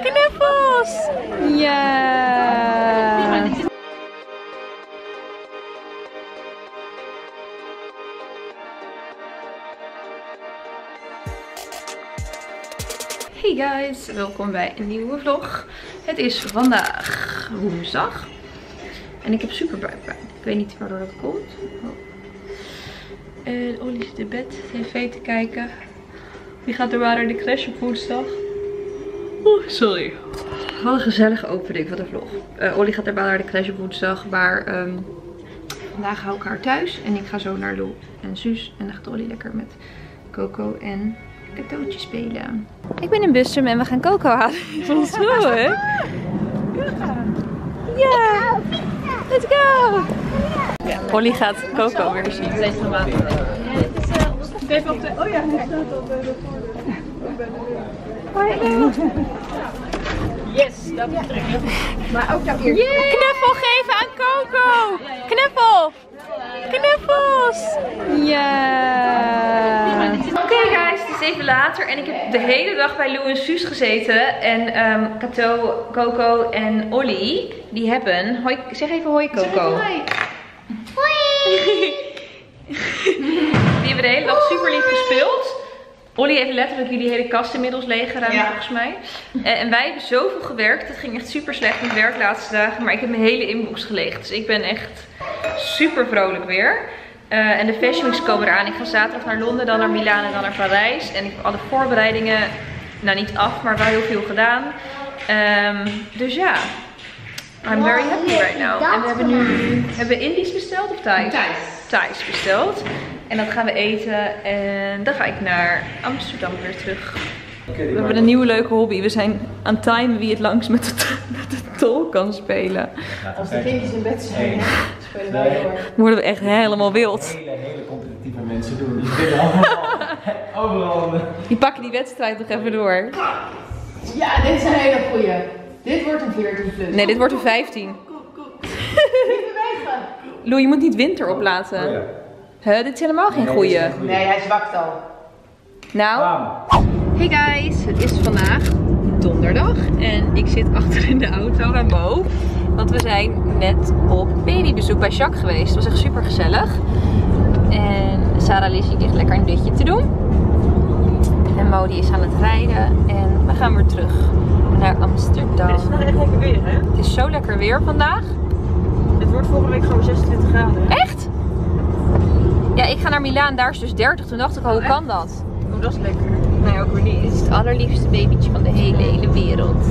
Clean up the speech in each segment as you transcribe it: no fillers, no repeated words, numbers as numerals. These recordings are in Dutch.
Knuffels! Ja! Hey guys, welkom bij een nieuwe vlog. Het is vandaag woensdag en ik heb super buikpijn. Ik weet niet waardoor dat komt. En Ollie zit in bed tv te kijken. Die gaat er maar naar de crash op woensdag. Oh, sorry. Wat een gezellige opening van de vlog. Ollie gaat er maar naar de crash op woensdag, maar vandaag hou ik haar thuis en ik ga zo naar Lou en Suus. En dan gaat Ollie lekker met Coco en cadeautje spelen. Ik ben in Bussum en we gaan Coco halen. Van zo, hè? Ja! Let's go! Ja, Ollie gaat Coco weer zien. Deze van water. Geef op de... Oh ja, hij staat op de voordeur. Yes, dat is terug. Maar ook jouw eerste. Knuffel geven aan Coco! Knuffel! Knuffels! Ja! Oké guys, het is even later en ik heb de hele dag bij Lou en Suus gezeten. En Kato, Coco en Ollie, die hebben... Hoi, zeg even hoi Coco. Hoi! Hoi! Die hebben de hele dag super lief gespeeld. Ollie heeft letterlijk jullie hele kast inmiddels leeggeruimd, ja, volgens mij. En wij hebben zoveel gewerkt. Het ging echt super slecht met werk de laatste dagen. Maar ik heb mijn hele inbox geleegd. Dus ik ben echt super vrolijk weer. En de Fashion Weeks komen eraan. Ik ga zaterdag naar Londen, dan naar Milaan en dan naar Parijs. En ik heb alle voorbereidingen, nou niet af, maar wel heel veel gedaan. Dus ja, I'm very happy right now. En we hebben nu, hebben we Indisch besteld of Thais? Thais besteld. En dat gaan we eten en dan ga ik naar Amsterdam weer terug. We hebben een nieuwe leuke hobby. We zijn aan het timen wie het langst met de tol kan spelen. Als de kindjes in bed zijn, spelen wij door. Dan worden we echt helemaal wild. Hele competitieve mensen doen. Die willen overal. Die pakken die wedstrijd nog even door. Ja, dit is een hele goeie. Dit wordt een 14 plus. Nee, dit wordt een 15. Niet bewegen. Lou, je moet niet winter oplaten. Oh, ja. Huh, dit is helemaal geen goeie. Nee, hij zwakt al. Nou, hey guys, het is vandaag donderdag en ik zit achter in de auto bij Mo. Want we zijn net op babybezoek bij Jacques geweest. Het was echt super gezellig. En Sarah Lizzie ligt lekker een dutje te doen. En Mo die is aan het rijden en we gaan weer terug naar Amsterdam. Het is vandaag echt lekker weer, hè? Het is zo lekker weer vandaag. Het wordt volgende week gewoon 26 graden. Hè? Echt? Ja, ik ga naar Milaan, daar is dus 30. Toen dacht ik al, hoe kan dat? Oh, dat is lekker. Nee, ook weer niet. Het is het allerliefste babytje van de hele wereld.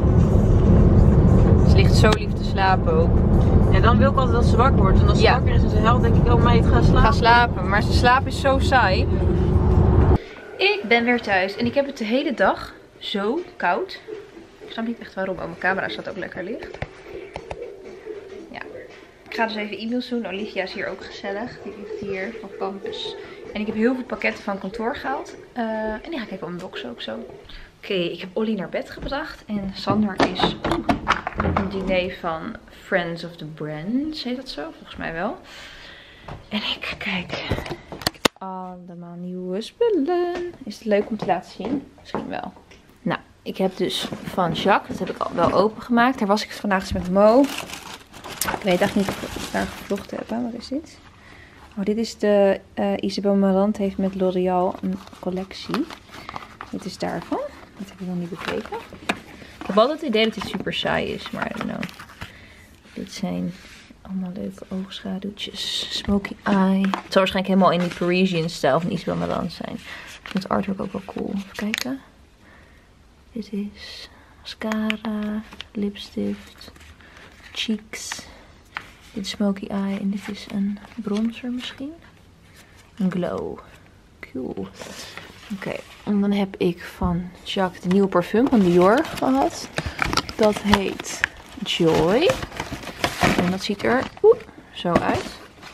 Ze ligt zo lief te slapen ook. Ja, dan wil ik altijd dat ze wakker wordt. En als ze wakker is en ze huilt, denk ik, oh meid, ga slapen. Ga slapen, maar ze slapen is zo saai. Ik ben weer thuis en ik heb het de hele dag zo koud. Ik snap niet echt waarom. Oh, mijn camera staat ook lekker licht. Ja. Ik ga dus even e-mails doen. Olivia is hier ook gezellig. Die ligt hier van Campus. En ik heb heel veel pakketten van kantoor gehaald. En die ga ik even unboxen ook zo. Oké, ik heb Ollie naar bed gebracht. En Sander is op een diner van Friends of the Brands. Heet dat zo? Volgens mij wel. En ik kijk. Allemaal nieuwe spullen. Is het leuk om te laten zien? Misschien wel. Nou, ik heb dus van Jacques. Dat heb ik al wel opengemaakt. Daar was ik vandaag eens met Mo. Ik weet echt niet of we daar gevlochten hebben. Wat is dit? Oh, dit is de Isabel Marant heeft met L'Oréal een collectie. Dit is daarvan. Dat heb ik nog niet bekeken. Ik heb altijd het idee dat dit super saai is, maar I don't know. Dit zijn allemaal leuke oogschaduwtjes. Smoky eye. Het zal waarschijnlijk helemaal in die Parisian stijl van Isabel Marant zijn. Ik vind het artwork ook wel cool. Even kijken. Dit is mascara, lipstift, cheeks. Dit is smoky eye en dit is een bronzer misschien. Een glow. Cool. Oké, en dan heb ik van Jacques de nieuwe parfum van Dior gehad. Dat heet Joy. En dat ziet er zo uit.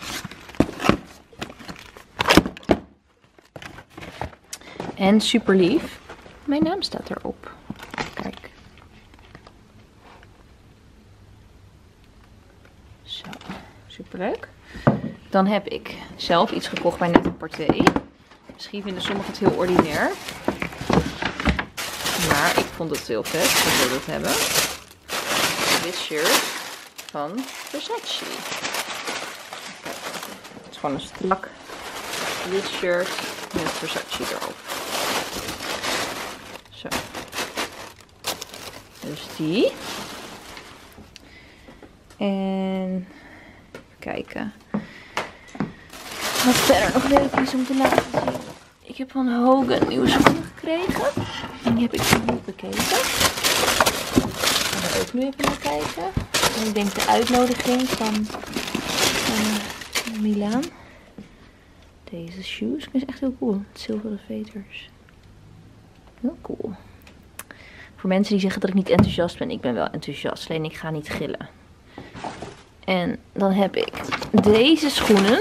En super lief. Mijn naam staat erop. Kijk. Zo, super leuk. Dan heb ik zelf iets gekocht bij Net-a-Porter. Misschien vinden sommigen het heel ordinair. Maar ik vond het heel vet. Ik wil het hebben. Dit shirt van Versace. Kijk, het is gewoon een strak wit shirt met Versace erop. Zo. Dus die. En even kijken. Wat verder nog leuk is om te laten zien. Ik heb van Hogan nieuwe schoenen gekregen. En die heb ik nog niet bekeken. Ik ga er ook nu even naar kijken. En ik denk de uitnodiging van Milaan. Deze shoes. Ik vind ze echt heel cool. Het zilveren veters. Heel cool. Voor mensen die zeggen dat ik niet enthousiast ben. Ik ben wel enthousiast. Alleen ik ga niet gillen. En dan heb ik deze schoenen.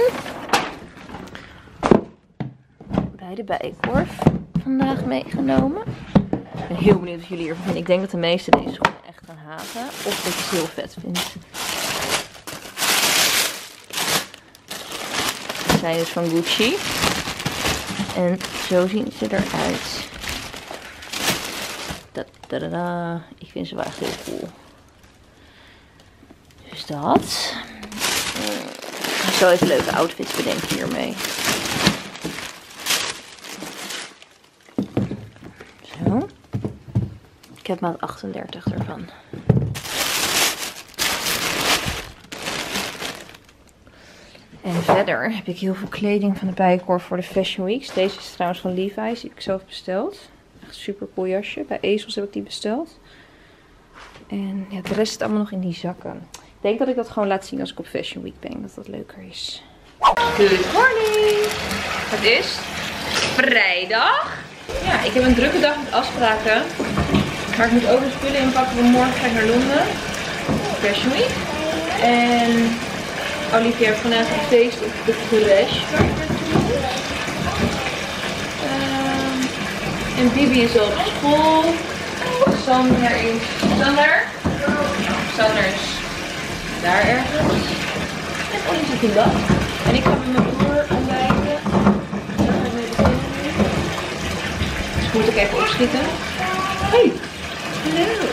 Bij de Bijenkorf vandaag meegenomen. Ik ben heel benieuwd wat jullie hiervan vinden. Ik denk dat de meesten deze schoenen echt gaan haten. Of dat je ze heel vet vindt. Ze zijn dus van Gucci. En zo zien ze eruit. Tadada. Ik vind ze wel echt heel cool. Dus dat. Ik ga zo even leuke outfits bedenken hiermee. Zo. Ik heb maat 38 ervan. En verder heb ik heel veel kleding van de Bijenkorf voor de Fashion Weeks. Deze is trouwens van Levi's, die heb ik zelf besteld. Echt super cool jasje. Bij ASOS heb ik die besteld. En ja, de rest zit allemaal nog in die zakken. Ik denk dat ik dat gewoon laat zien als ik op Fashion Week ben. Dat dat leuker is. Good morning! Het is vrijdag. Ja, ik heb een drukke dag met afspraken. Maar ik moet ook de spullen inpakken, want morgen ga ik naar Londen. Fashion Week. En Olivia heeft vandaag een feest op de Fresh. En Bibi is al op school. Sander is... Sander is daar ergens. En Ollie zit in bad. En ik ga met mijn broer ontbijten. Dus moet ik even opschieten. Hey! Hallo!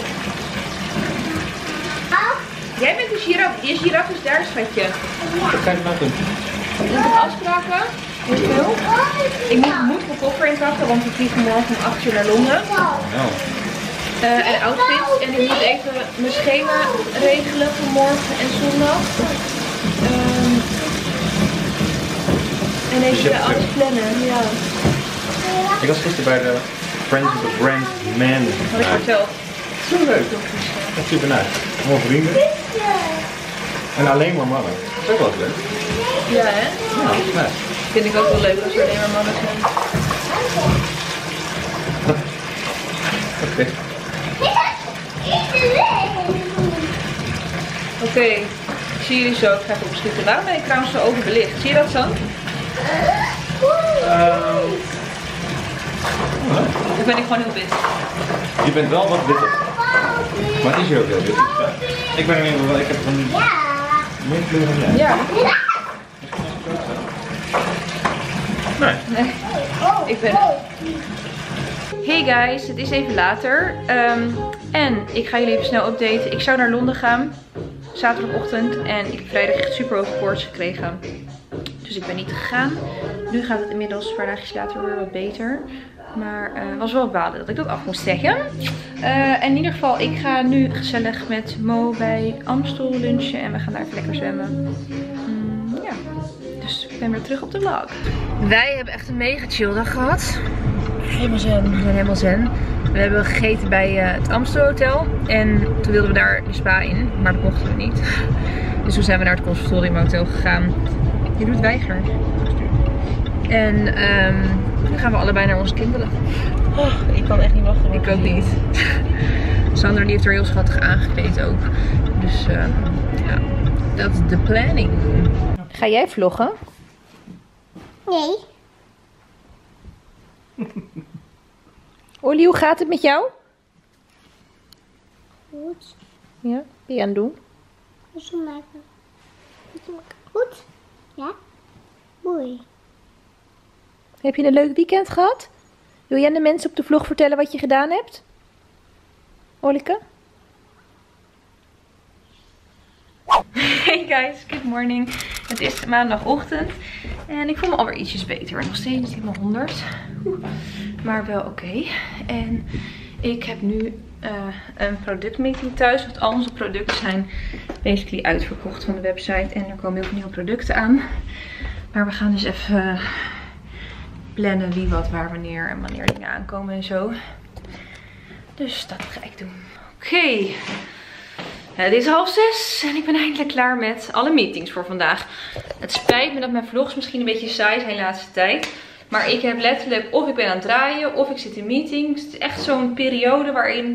Jij bent de giraf. Die giraf is daar, schatje. Wat ga je nou doen? Ik heb afspraken. Heel veel. Ik moet mijn koffer inpakken, want we vliegen morgen om 8 uur naar Londen. En outfits. En ik moet even mijn schema regelen voor morgen en zondag. En even alles plannen. Ja. Ik was gisteren bij de Friends of the Brand Man. Wat ik vertel. Zo leuk. Dat ziet ernaar. Allemaal vrienden. En alleen maar mannen. Dat is ook wel eens leuk. Ja, hè? Ja, dat is nice. Vind ik ook wel leuk als er alleen maar mannen zijn. Oké. Oké, ik zie jullie zo. Ik ga even opschieten. Waarom ben ik trouwens zo overbelicht? Zie je dat, San? Of ben ik gewoon heel wit? Je bent wel wat witter. Maar het is hier ook heel wit. Ik ben er in ieder geval, ik heb van meer kleur dan jij. Ja. Nee. Ik ben... Hey guys, het is even later. En ik ga jullie even snel updaten. Ik zou naar Londen gaan. Zaterdagochtend. En ik heb vrijdag echt super hoge koorts gekregen. Dus ik ben niet gegaan. Nu gaat het inmiddels een paar dagjes later weer wat beter. Maar het was wel balen dat ik dat af moest zeggen. En in ieder geval, ik ga nu gezellig met Mo bij Amstel lunchen. En we gaan daar even lekker zwemmen. Ja, dus ik ben weer terug op de vlog. Wij hebben echt een mega chill dag gehad. Helemaal zen. We zijn helemaal zen. We hebben gegeten bij het Amstel Hotel. En toen wilden we daar de spa in. Maar dat mochten we niet. Dus toen zijn we naar het Conservatorium Hotel gegaan. Je doet weiger. En nu gaan we allebei naar onze kinderen. Oh, ik kan echt niet wachten. Ik ook niet. Sander die heeft er heel schattig aangekleed ook. Dus ja, dat is de planning. Ga jij vloggen? Nee. Ollie, hoe gaat het met jou? Goed. Ja, wat ben je aan het doen? Goed maken. Goed? Ja? Mooi. Heb je een leuk weekend gehad? Wil jij aan de mensen op de vlog vertellen wat je gedaan hebt? Olike? Hey guys, good morning. Het is maandagochtend en ik voel me alweer ietsjes beter. Nog steeds niet mijn 100, maar wel oké. En ik heb nu een productmeeting thuis, want al onze producten zijn basically uitverkocht van de website. En er komen heel veel nieuwe producten aan. Maar we gaan dus even plannen wie, wat, waar, wanneer en wanneer dingen aankomen en zo. Dus dat ga ik doen. Oké. Het is 5:30 en ik ben eindelijk klaar met alle meetings voor vandaag. Het spijt me dat mijn vlogs misschien een beetje saai zijn de laatste tijd. Maar ik heb letterlijk, of ik ben aan het draaien, of ik zit in meetings. Het is echt zo'n periode waarin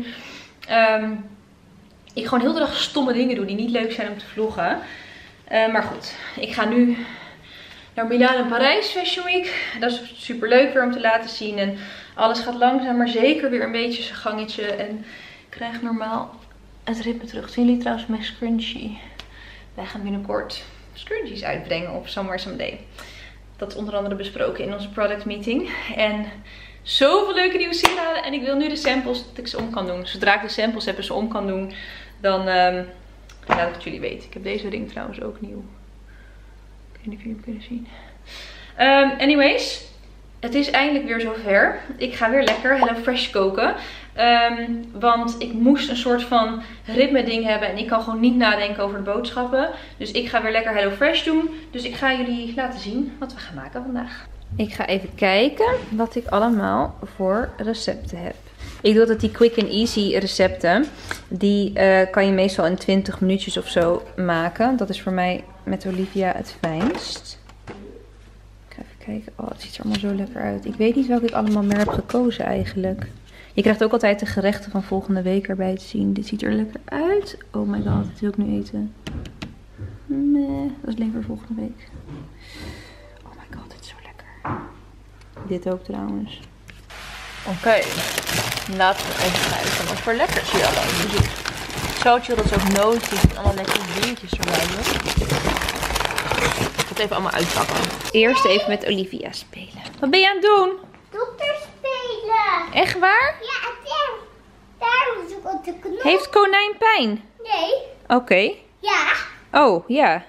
ik gewoon heel de dag stomme dingen doe die niet leuk zijn om te vloggen. Maar goed, ik ga nu naar Milaan en Parijs Fashion Week. Dat is super leuk weer om te laten zien. En alles gaat langzaam, maar zeker weer een beetje zijn gangetje. En ik krijg normaal het ritme terug. Zien jullie trouwens mijn scrunchie? Wij gaan binnenkort scrunchies uitbrengen op Somewhere Someday. Dat is onder andere besproken in onze product meeting. En zoveel leuke nieuwe sieraden. En ik wil nu de samples dat ik ze om kan doen. Zodra ik de samples heb en ze om kan doen, dan laat ik het jullie weten. Ik heb deze ring trouwens ook nieuw. Ik weet niet of jullie hem kunnen zien. Anyways, het is eindelijk weer zover. Ik ga weer lekker HelloFresh koken. Want ik moest een soort van ritme ding hebben. En ik kan gewoon niet nadenken over de boodschappen. Dus ik ga weer lekker HelloFresh doen. Dus ik ga jullie laten zien wat we gaan maken vandaag. Ik ga even kijken wat ik allemaal voor recepten heb. Ik doe altijd die quick and easy recepten. Die kan je meestal in 20 minuutjes of zo maken. Dat is voor mij met Olivia het fijnst. Ik ga even kijken. Oh, het ziet er allemaal zo lekker uit. Ik weet niet welke ik allemaal meer heb gekozen eigenlijk. Je krijgt ook altijd de gerechten van volgende week erbij te zien. Dit ziet er lekker uit. Oh my god, dit wil ik nu eten. Nee, dat is liever volgende week. Oh my god, dit is zo lekker. Dit ook trouwens. Oké, laten we even kijken wat voor lekkers hier allemaal in zit. Zoutje, dat is ook nootjes en allemaal lekkere dingetjes erbij doen. Ik ga het even allemaal uitpakken. Eerst even met Olivia spelen. Wat ben je aan het doen? Dokter spelen. Echt waar? Ja, daar moet ik op de knop. Heeft konijn pijn? Nee. Oké. Ja. Oh, ja.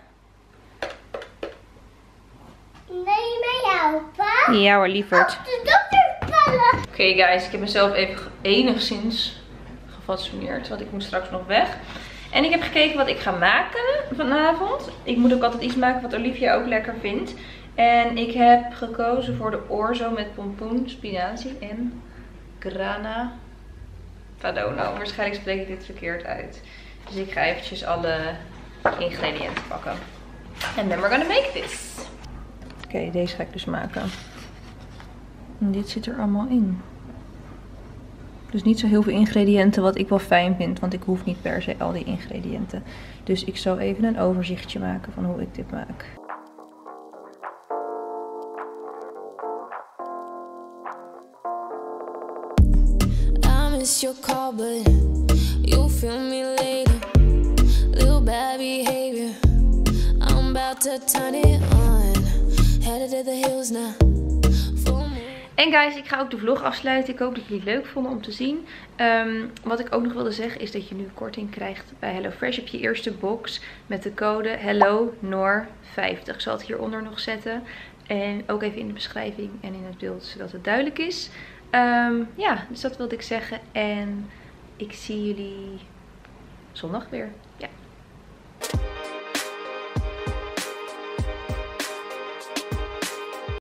Nee, met jou, pa. Ja hoor, lieverd. Op de dokter vallen. Oké, guys, ik heb mezelf even enigszins gefatsoeneerd, want ik moet straks nog weg. En ik heb gekeken wat ik ga maken vanavond. Ik moet ook altijd iets maken wat Olivia ook lekker vindt. En ik heb gekozen voor de orzo met pompoen, spinazie en grana padano. Waarschijnlijk spreek ik dit verkeerd uit. Dus ik ga eventjes alle ingrediënten pakken. And then we're gonna make this. Oké, deze ga ik dus maken. En dit zit er allemaal in. Dus niet zo heel veel ingrediënten, wat ik wel fijn vind. Want ik hoef niet per se al die ingrediënten. Dus ik zal even een overzichtje maken van hoe ik dit maak. I miss your call, but you'll feel me later. Little bad behavior, I'm about to turn it on. Headed to the hills now. En guys, ik ga ook de vlog afsluiten. Ik hoop dat jullie het leuk vonden om te zien. Wat ik ook nog wilde zeggen is dat je nu korting krijgt bij HelloFresh op je eerste box. Met de code HelloNor50. Ik zal het hieronder nog zetten. En ook even in de beschrijving en in het beeld, zodat het duidelijk is. Ja, dus dat wilde ik zeggen. En ik zie jullie zondag weer. Ja.